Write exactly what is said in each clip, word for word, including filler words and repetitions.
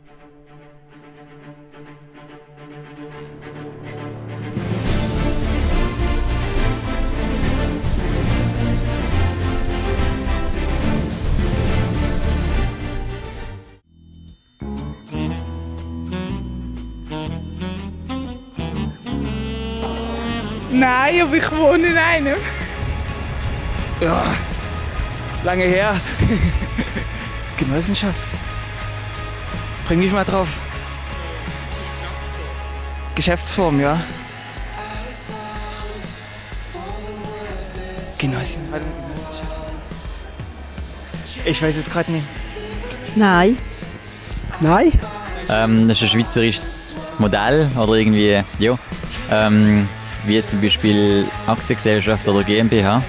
Nein, aber ich wohne in einem. Ja, lange her. Genossenschaft. Bring mich mal drauf. Geschäftsform, ja. Genossen, warte, Genossenschaft. Ich weiß es gerade nicht. Nein. Nein? Ähm, das ist ein schweizerisches Modell oder irgendwie, ja. Ähm, wie zum Beispiel Aktiengesellschaft oder GmbH.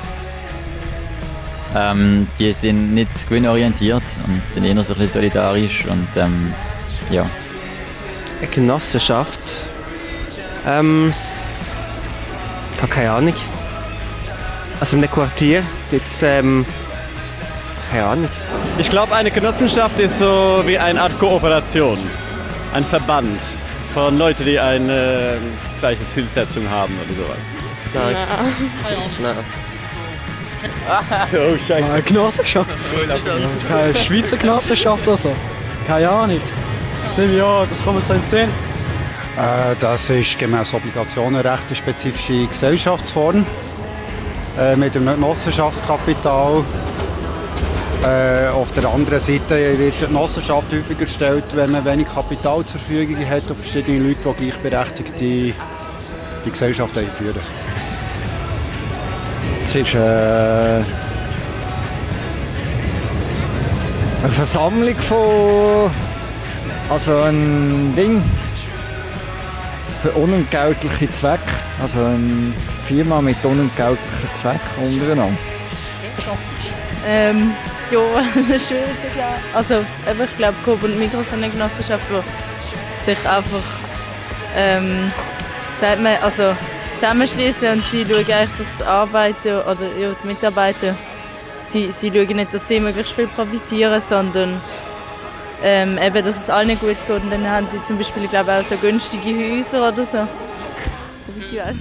Ähm, die sind nicht gewinnorientiert und sind eher so ein bisschen solidarisch und ähm, ja. Eine Genossenschaft? Ähm, ich habe keine Ahnung. Also in einem Quartier gibt es, ähm, keine Ahnung. Ich glaube, eine Genossenschaft ist so wie eine Art Kooperation. Ein Verband von Leuten, die eine gleiche Zielsetzung haben oder sowas. Nein. Nein. Oh, scheiße. Eine Genossenschaft? Keine Schweizer Genossenschaft oder so? Keine Ahnung. Das nehme ich an, das kann man so sehen. Äh, das ist gemäß Obligationenrecht eine spezifische Gesellschaftsform äh, mit einem Genossenschaftskapital. Äh, auf der anderen Seite wird die Genossenschaft häufig erstellt, wenn man wenig Kapital zur Verfügung hat und verschiedene Leute, die gleichberechtigt die, die Gesellschaft führen. Es ist äh, eine Versammlung von, also ein Ding für unentgeltliche Zwecke, also eine Firma mit unentgeltlichen Zwecken untereinander. Ähm, ja, das ist schwierig zu sagen. Also, eben, ich glaube, Coop und Migros sind eine Genossenschaft, die sich einfach, ähm, sagt man, also zusammenschließen und sie schauen eigentlich, dass die Arbeiter oder ja, die Mitarbeiter, sie, sie schauen nicht, dass sie möglichst viel profitieren, sondern ähm, eben, dass es allen gut geht. Und dann haben sie zum Beispiel, glaube ich, auch so günstige Häuser oder so. Soweit ich weiß.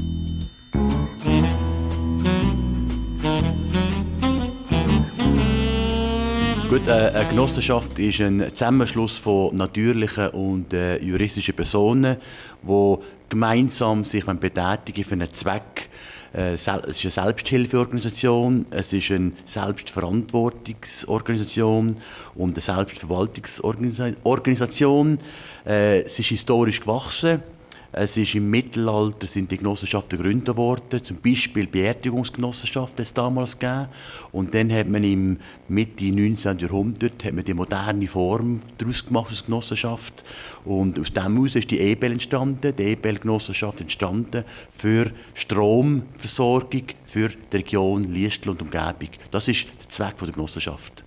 Gut, äh, eine Genossenschaft ist ein Zusammenschluss von natürlichen und äh, juristischen Personen, die gemeinsam sich betätigen für einen Zweck. Äh, es ist eine Selbsthilfeorganisation, es ist eine Selbstverantwortungsorganisation und eine Selbstverwaltungsorganisation. Äh, es ist historisch gewachsen. Es ist im Mittelalter sind die Genossenschaften gegründet worden, zum Beispiel die Beerdigungsgenossenschaft es damals gegeben. Und dann hat man im Mitte neunzehnten Jahrhundert hat man die moderne Form daraus gemacht als Genossenschaft. Und aus dem heraus ist die E B E L entstanden, die E B E L-Genossenschaft entstanden für Stromversorgung für die Region Liestl und Umgebung. Das ist der Zweck der Genossenschaft.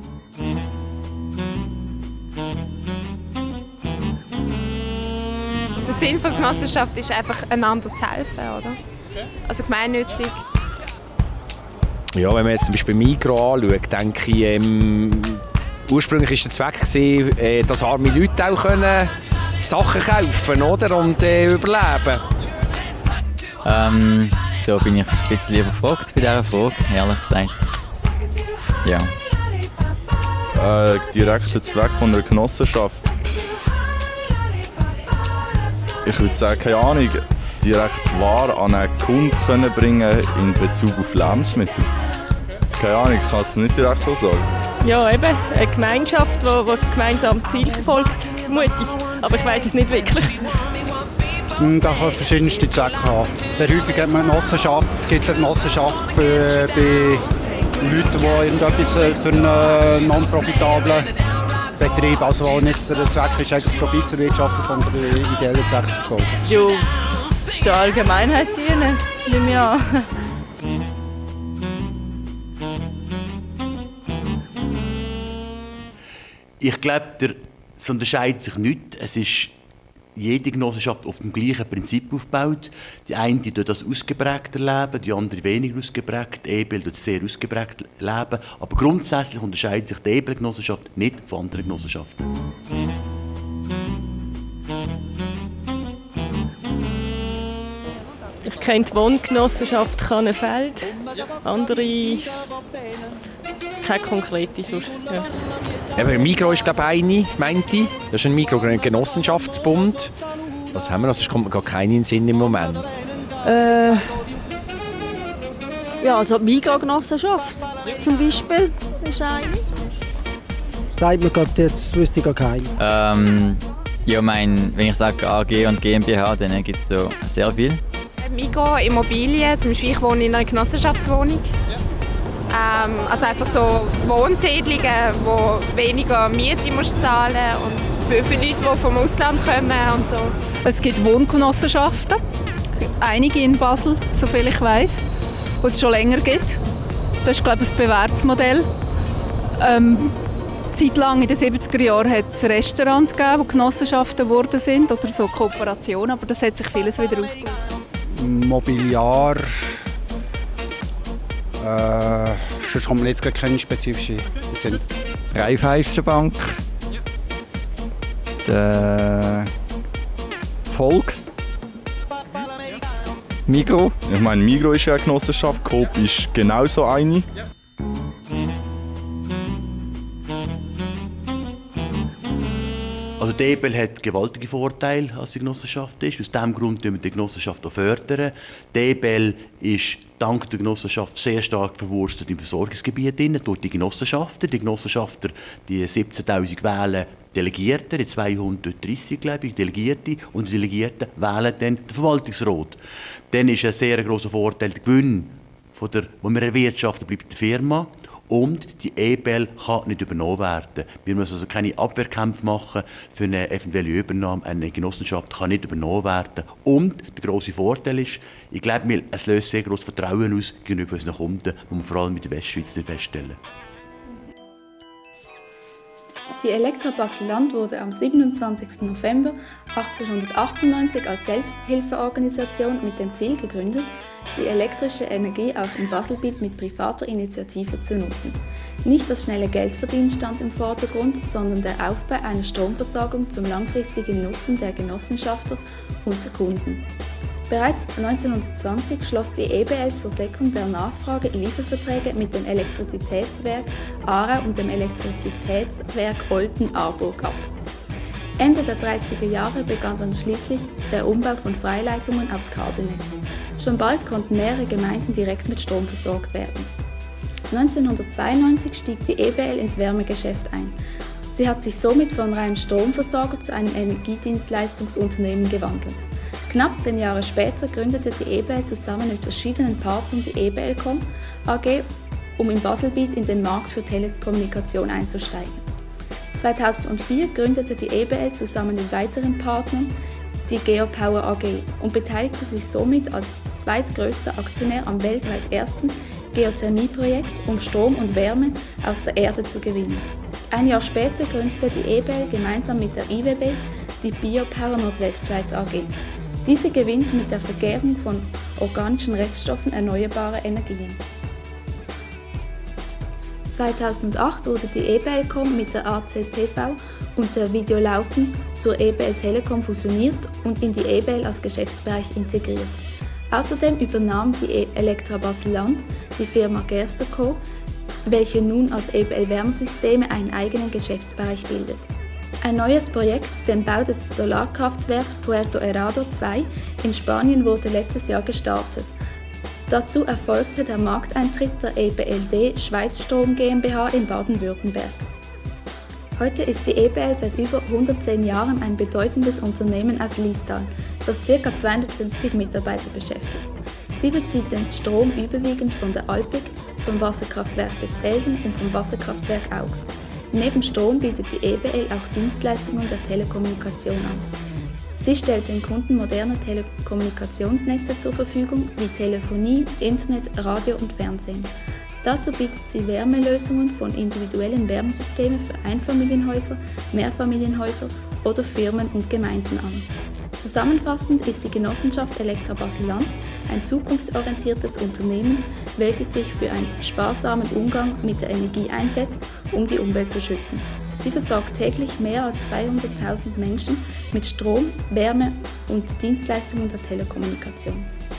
Der Sinn von Genossenschaft ist einfach, einander zu helfen, oder? Also gemeinnützig. Ja, wenn man jetzt zum Beispiel Migros anschaut, denke ich, ähm, ursprünglich war der Zweck, gewesen, äh, dass arme Leute auch können Sachen kaufen oder? Und äh, überleben. Ähm, da bin ich ein bisschen überfragt bei dieser Frage, ehrlich gesagt. Ja. Äh, direkter Zweck von einer Genossenschaft. Ich würde sagen, keine Ahnung, direkt Ware an einen Kunden können bringen in Bezug auf Lebensmittel. Keine Ahnung, ich kann es nicht direkt so sagen. Ja, eben, eine Gemeinschaft, die, die gemeinsam das Ziel verfolgt, vermute ich. Aber ich weiss es nicht wirklich. Da kann verschiedenste Zwecke haben. Sehr häufig hat man eine Genossenschaft, gibt es eine Genossenschaft für, bei Leuten, die irgendetwas für einen non-profitablen Betrieb, also wo nicht der Zweck ist, eigentlich Profit zu erwirtschaften, sondern der ideelle Zweck zu verfolgen. Ja, der Allgemeinheit dienen, nehme ich an. Ich glaube, es unterscheidet sich nicht. Es ist jede Genossenschaft auf dem gleichen Prinzip aufbaut. Die eine die das ausgeprägter leben, die andere weniger ausgeprägt. Die E B L tut sehr ausgeprägt leben. Aber grundsätzlich unterscheidet sich die E B L-Genossenschaft nicht von anderen Genossenschaften. Ich kenne die Wohngenossenschaft Kannenfeld, andere keine konkrete sonst. Ja. Eben, Migros ist glaube ich eine, meinte ich. Das ist ein Migros-Genossenschaftsbund. Was haben wir noch? Sonst kommt mir gar keinen in den Sinn im Moment. Äh, ja, also die Migros-Genossenschaft zum Beispiel ist eine. Sagt mir gerade jetzt, wüsste ich gar keinen. Ähm, ja, mein, wenn ich sage A G und GmbH, dann gibt es so sehr viel. Migros, Immobilien, zum Beispiel ich wohne in einer Genossenschaftswohnung. Ähm, also einfach so Wohnsiedlungen, wo weniger Miete musst zahlen und für, für Leute, die vom Ausland kommen und so. Es gibt Wohngenossenschaften, einige in Basel, soviel ich weiß, die es schon länger gibt. Das ist, glaube ich, ein bewährtes Modell. Ähm, Zeitlang in den siebziger Jahren hat es Restaurants gegeben, wo Genossenschaften geworden sind oder so Kooperationen, aber das hat sich vieles wieder aufgebaut. Mobiliar. Äh, sonst kommen wir jetzt gar keine spezifischen Sinn. Raiffeisenbank. Der Volk. Migros. Ich meine, Migros ist ja eine Genossenschaft, Coop ist genauso eine. Also die E B L hat gewaltige Vorteile, als sie Genossenschaft ist. Aus diesem Grund fördern wir die Genossenschaft auch fördern. Die E B L ist dank der Genossenschaft sehr stark verwurzelt im Versorgungsgebiet durch die Genossenschaften. Die Genossenschaften, die siebzehntausend wählen Delegierte, die zweihundertdreissig, glaube ich, Delegierte. Und die Delegierten wählen dann den Verwaltungsrat. Dann ist ein sehr grosser Vorteil der Gewinn, von der, den wir erwirtschaften, bleibt der Firma. Und die E B L kann nicht übernommen werden. Wir müssen also keine Abwehrkämpfe machen für eine eventuelle Übernahme. Eine Genossenschaft kann nicht übernommen werden. Und der grosse Vorteil ist, ich glaube, es löst sehr grosses Vertrauen aus gegenüber unseren Kunden, die wir vor allem in der Westschweiz feststellen. Die Elektra Basel-Land wurde am siebenundzwanzigsten November achtzehnhundertachtundneunzig als Selbsthilfeorganisation mit dem Ziel gegründet, die elektrische Energie auch im Baselbiet mit privater Initiative zu nutzen. Nicht das schnelle Geldverdienen stand im Vordergrund, sondern der Aufbau einer Stromversorgung zum langfristigen Nutzen der Genossenschafter und der Kunden. Bereits neunzehnhundertzwanzig schloss die E B L zur Deckung der Nachfrage Lieferverträge mit dem Elektrizitätswerk Aarau und dem Elektrizitätswerk Olten-Arburg ab. Ende der dreißiger Jahre begann dann schließlich der Umbau von Freileitungen aufs Kabelnetz. Schon bald konnten mehrere Gemeinden direkt mit Strom versorgt werden. neunzehnhundertzweiundneunzig stieg die E B L ins Wärmegeschäft ein. Sie hat sich somit vom reinen Stromversorger zu einem Energiedienstleistungsunternehmen gewandelt. Knapp zehn Jahre später gründete die E B L zusammen mit verschiedenen Partnern die E B L Com A G, um im Baselbiet in den Markt für Telekommunikation einzusteigen. zweitausendvier gründete die E B L zusammen mit weiteren Partnern die Geopower A G und beteiligte sich somit als zweitgrößter Aktionär am weltweit ersten Geothermieprojekt, um Strom und Wärme aus der Erde zu gewinnen. Ein Jahr später gründete die E B L gemeinsam mit der I W B die Biopower Nordwestschweiz A G. Diese gewinnt mit der Vergärung von organischen Reststoffen erneuerbare Energien. zweitausendacht wurde die E B L Com mit der A C T V und der Videolaufen zur E B L Telekom fusioniert und in die E B L als Geschäftsbereich integriert. Außerdem übernahm die Elektra Basel-Land die Firma Gerster-Co, welche nun als E B L Wärmesysteme einen eigenen Geschäftsbereich bildet. Ein neues Projekt, den Bau des Solarkraftwerks Puerto Herrado zwei in Spanien, wurde letztes Jahr gestartet. Dazu erfolgte der Markteintritt der E B L D Schweiz Strom GmbH in Baden-Württemberg. Heute ist die E B L seit über hundertzehn Jahren ein bedeutendes Unternehmen aus Liestal, das ca. zweihundertfünfzig Mitarbeiter beschäftigt. Sie bezieht den Strom überwiegend von der Alpiq, vom Wasserkraftwerk Besfelden und vom Wasserkraftwerk Augst. Neben Strom bietet die E B L auch Dienstleistungen der Telekommunikation an. Sie stellt den Kunden moderne Telekommunikationsnetze zur Verfügung, wie Telefonie, Internet, Radio und Fernsehen. Dazu bietet sie Wärmelösungen von individuellen Wärmesystemen für Einfamilienhäuser, Mehrfamilienhäuser oder Firmen und Gemeinden an. Zusammenfassend ist die Genossenschaft Elektra Basel-Land ein zukunftsorientiertes Unternehmen, welches sich für einen sparsamen Umgang mit der Energie einsetzt, um die Umwelt zu schützen. Sie versorgt täglich mehr als zweihunderttausend Menschen mit Strom, Wärme und Dienstleistungen der Telekommunikation.